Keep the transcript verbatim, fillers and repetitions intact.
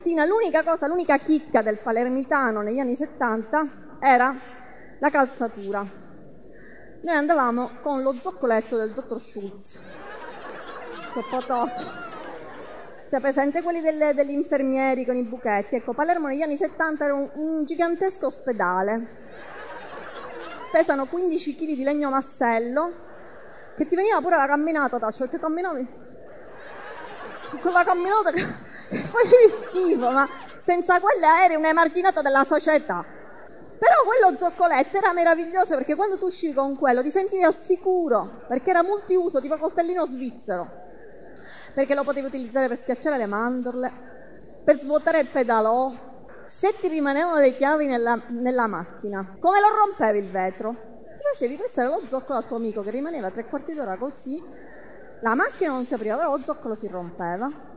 mattina l'unica cosa, l'unica chicca del palermitano negli anni settanta era la calzatura. Noi andavamo con lo zoccoletto del dottor Schultz, cioè presente quelli delle, degli infermieri con i buchetti. Ecco, Palermo negli anni settanta era un, un gigantesco ospedale, pesano quindici chili di legno massello, che ti veniva pure la camminata, Tascio, perché camminavi quella camminata che facevi schifo, ma senza quella eri un'emarginata della società. Però quello zoccoletto era meraviglioso, perché quando tu uscivi con quello ti sentivi al sicuro, perché era multiuso, tipo coltellino svizzero, perché lo potevi utilizzare per schiacciare le mandorle, per svuotare il pedalò. Se ti rimanevano le chiavi nella, nella macchina, come lo rompevi il vetro? Ti facevi prestare lo zoccolo al tuo amico che rimaneva tre quarti d'ora così, la macchina non si apriva, però lo zoccolo si rompeva.